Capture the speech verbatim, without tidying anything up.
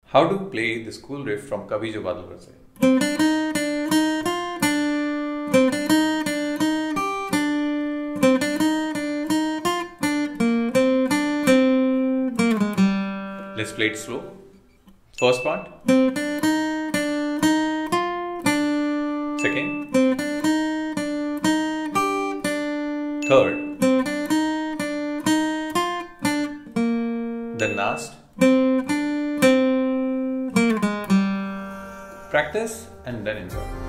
How to play the school riff from Kabhi Badal Barse. Let's play it slow. First part. Second. Third. Then last. Practice and then enjoy.